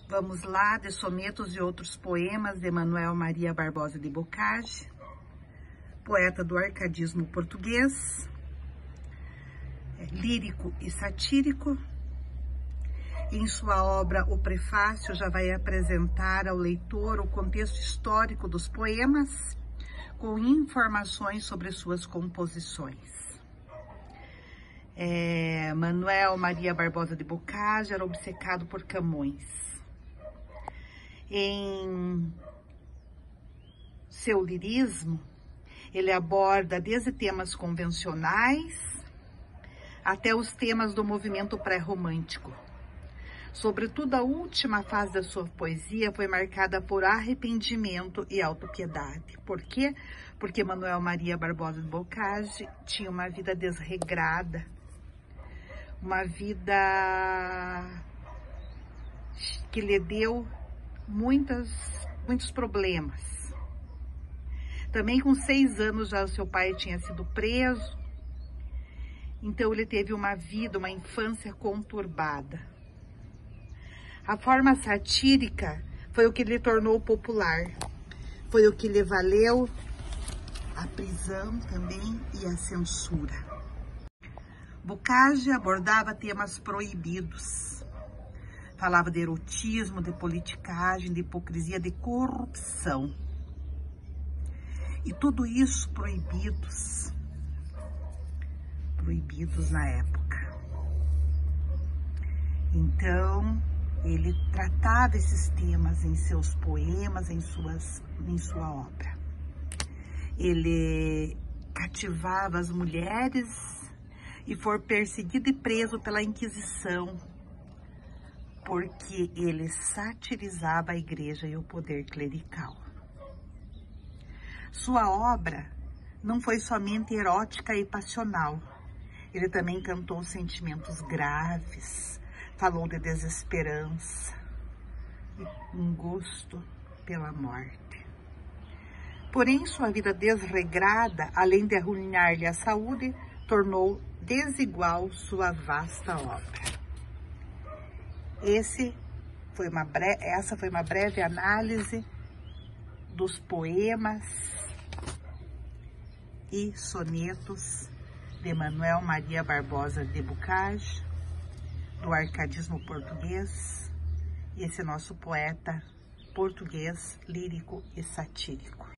Vamos lá, de sonetos e outros poemas de Manuel Maria Barbosa de Bocage, poeta do arcadismo português, lírico e satírico. Em sua obra, o prefácio já vai apresentar ao leitor o contexto histórico dos poemas, com informações sobre suas composições. Manuel Maria Barbosa de Bocage era obcecado por Camões. Em seu lirismo, ele aborda desde temas convencionais até os temas do movimento pré-romântico. Sobretudo, a última fase da sua poesia foi marcada por arrependimento e autopiedade. Por quê? Porque Manuel Maria Barbosa de Bocage tinha uma vida desregrada, uma vida que lhe deu muitos problemas. Também com 6 anos já o seu pai tinha sido preso, então ele teve uma infância conturbada. A forma satírica foi o que lhe tornou popular, foi o que lhe valeu a prisão também e a censura. Bocage abordava temas proibidos. Falava de erotismo, de politicagem, de hipocrisia, de corrupção. E tudo isso proibidos na época. Então, ele tratava esses temas em seus poemas, em sua obra. Ele cativava as mulheres e foi perseguido e preso pela Inquisição, porque ele satirizava a igreja e o poder clerical. Sua obra não foi somente erótica e passional. Ele também cantou sentimentos graves, falou de desesperança e um gosto pela morte. Porém, sua vida desregrada, além de arruinar-lhe a saúde, tornou desigual sua vasta obra. Essa foi uma breve análise dos poemas e sonetos de Manuel Maria Barbosa de Bocage, do arcadismo português, e esse nosso poeta português lírico e satírico.